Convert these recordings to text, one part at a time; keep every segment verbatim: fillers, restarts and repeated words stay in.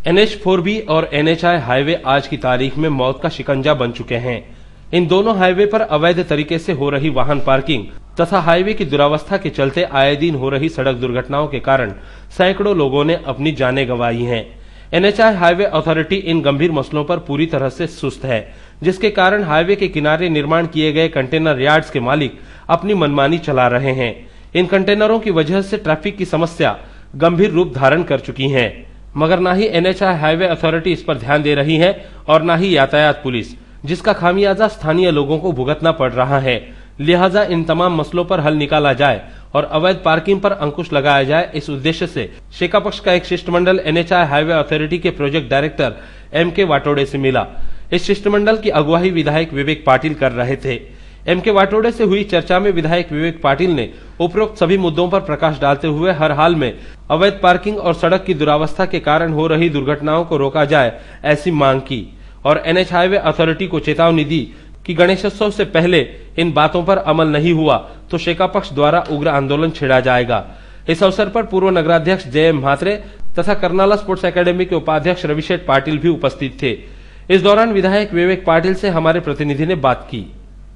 N H four बी और N H I highway आज की तारीख में मौत का शिकंजा बन चुके हैं। इन दोनों हाईवे पर अवैध तरीके से हो रही वाहन पार्किंग तथा हाईवे की दुरावस्था के चलते आए दिन हो रही सड़क दुर्घटनाओं के कारण सैकड़ों लोगों ने अपनी जानें गंवाई हैं। N H I highway authority इन गंभीर मसलों पर पूरी तरह से सुस्त है, जिसके कारण हाईवे के किनारे निर्माण किए गए कंटेनर यार्ड्स के मालिक अपनी मनमानी चला रहे हैं। इन कंटेनरों की वजह से ट्रैफिक की समस्या गंभीर रूप धारण कर चुकी है, मगर न ही N H I highway authority इस पर ध्यान दे रही है और न ही यातायात पुलिस, जिसका खामियाजा स्थानीय लोगों को भुगतना पड़ रहा है। लिहाजा इन तमाम मसलों पर हल निकाला जाए और अवैध पार्किंग पर अंकुश लगाया जाए, इस उद्देश्य से शेका पक्ष का एक शिष्टमंडल N H I highway authority के project director M K Watode से मिला। इस शिष्टमंडल की अगुवाई विधायक विवेक पाटिल कर रहे थे। एम के वाटोड़े से हुई चर्चा में विधायक विवेक पाटिल ने उपरोक्त सभी मुद्दों पर प्रकाश डालते हुए हर हाल में अवैध पार्किंग और सड़क की दुरावस्था के कारण हो रही दुर्घटनाओं को रोका जाए, ऐसी मांग की और एन एच हाईवे अथॉरिटी को चेतावनी दी कि गणेशोत्सव से पहले इन बातों पर अमल नहीं हुआ तो शेका पक्ष द्वारा उग्र आंदोलन छेड़ा जाएगा। इस अवसर पर पूर्व नगराध्यक्ष जय एम म्हात्रे तथा करनाला स्पोर्ट्स एकेडमी के उपाध्यक्ष रविशेठ पाटिल भी उपस्थित थे। इस दौरान विधायक विवेक पाटिल से हमारे प्रतिनिधि ने बात की।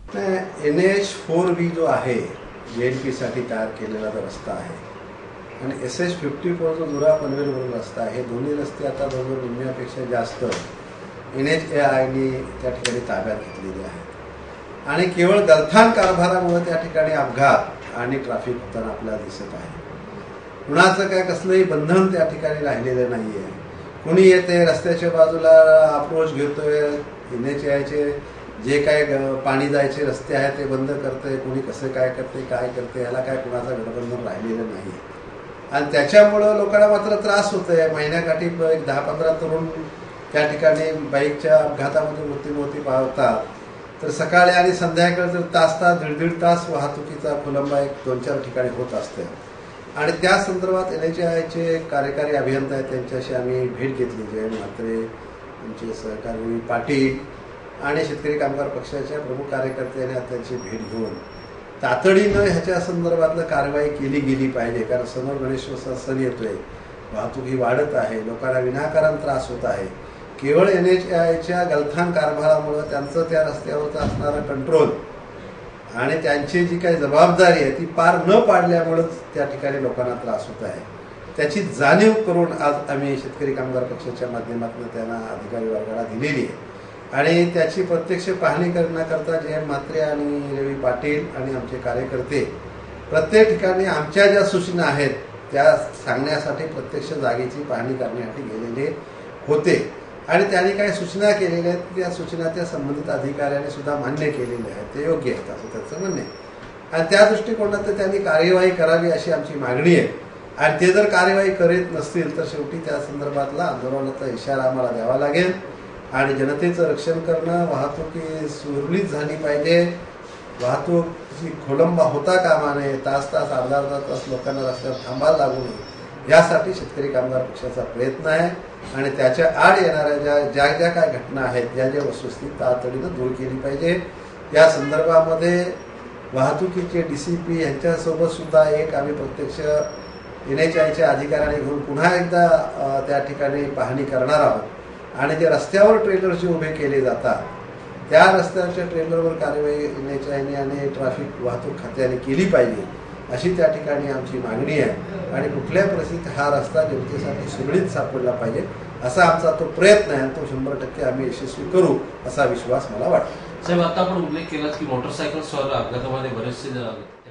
एन एच फोर बी जो आहे जे एन पी साठी तयार केलेला जो रस्ता आहे आणि एस एच फिफ्टी फोर जो जुरा पनवेलवरून रस्ता आहे, दोन्ही रस्ते आता जवळजवळ निम्म्यापेक्षा जास्त एन एच ए आयने त्या ठिकाणी ताब्यात घेतलेले आहेत आणि केवळ गलथान कारभारामुळे त्या ठिकाणी अपघात आणि ट्रॅफिक होताना आपल्याला दिसत आहे। कुणाचं काय कसलंही बंधन त्या ठिकाणी राहिलेलं नाहीये। कुणी येते रस्त्याच्या बाजूला अप्रोच घेतोय, एन एच ए आयचे जे काय पाणी जायचे रस्ते आहेत ते बंद करते, कोणी कसं काय करते काय करते याला काय कुणाचा गडबंधन राहिलेलं नाही आणि त्याच्यामुळं लोकांना मात्र त्रास होतोय। महिन्याकाठी एक दहा पंधरा तरुण त्या ठिकाणी बाईकच्या अपघातामध्ये मृत्युमुखी पावतात, तर सकाळी आणि संध्याकाळी जर तास तास दीड दीड तास वाहतुकीचा खोलंबा एक दोन चार ठिकाणी होत असते आणि त्या संदर्भात एन एच आयचे कार्यकारी अभियंता आहेत त्यांच्याशी आम्ही भेट घेतली। जय म्हात्रे, आमचे सहकारी पाटील आणि शेतकरी कामगार पक्षाच्या प्रमुख कार्यकर्त्यांनी त्यांची भेट घेऊन तातडीनं ह्याच्या संदर्भातलं कारवाई केली गेली पाहिजे, कारण समोर गणेशोत्सव सण येतोय, वाहतूक ही वाढत आहे, लोकांना विनाकारण त्रास होत आहे। केवळ एन एच आयच्या गलथान कारभारामुळे त्यांचं त्या रस्त्यावरचं असणारं कंट्रोल आणि त्यांची जी काही जबाबदारी आहे ती पार न पाडल्यामुळेच त्या ठिकाणी लोकांना त्रास होत आहे। त्याची जाणीव करून आज आम्ही शेतकरी कामगार पक्षाच्या माध्यमातून त्यांना अधिकारी वर्गाला दिलेली आहे आणि त्याची प्रत्यक्ष पाहणी करण्याकरता जय म्हात्रे आणि रवी पाटील आणि आमचे कार्यकर्ते प्रत्येक ठिकाणी आमच्या ज्या सूचना आहेत त्या सांगण्यासाठी प्रत्यक्ष जागेची पाहणी करण्यासाठी गेलेले होते आणि त्यांनी काही सूचना केलेल्या आहेत, त्या सूचना त्या संबंधित अधिकाऱ्यांनी सुद्धा मान्य केलेल्या आहेत, ते योग्य आहेत असं त्याचं म्हणणे आणि त्या दृष्टिकोनातून त्यांनी कार्यवाही करावी अशी आमची मागणी आहे आणि ते जर कार्यवाही करीत नसतील तर शेवटी त्या संदर्भातला आंदोलनाचा इशारा आम्हाला द्यावा लागेल आणि जनतेचं रक्षण करणं, वाहतुकी सुरळीत झाली पाहिजे, वाहतूक खोलंबा होता कामा नये, तास तास अर्धा अर्धा तास लोकांना रस्त्यावर थांबायला लागू नये यासाठी शेतकरी कामगार पक्षाचा प्रयत्न आहे आणि त्याच्या आड येणाऱ्या ज्या ज्या ज्या काय घटना आहेत ज्या ज्या वस्तुस्थिती तातडीनं दूर केली पाहिजे। या संदर्भामध्ये वाहतुकीचे डी सी पी यांच्यासोबत सुद्धा एक आम्ही प्रत्यक्ष एन एच आयच्या अधिकाऱ्यांनी घेऊन पुन्हा एकदा त्या ठिकाणी पाहणी करणार आहोत आणि जे रस्त्यावर ट्रेलर जे उभे केले जातात त्या रस्त्याच्या ट्रेलरवर कार्यवाही एन एच आयने आणि ट्रॅफिक वाहतूक खात्याने केली पाहिजे अशी त्या ठिकाणी आमची मागणी आहे आणि कुठल्या परिस्थितीत हा रस्ता जनतेसाठी सुरळीत सापडला पाहिजे असा आमचा तो प्रयत्न आहे, तो शंभर टक्के आम्ही यशस्वी करू असा विश्वास मला वाटतो। साहेब, आता आपण उल्लेख केला की मोटरसायकल स्वार अपघातामध्ये बरेचसे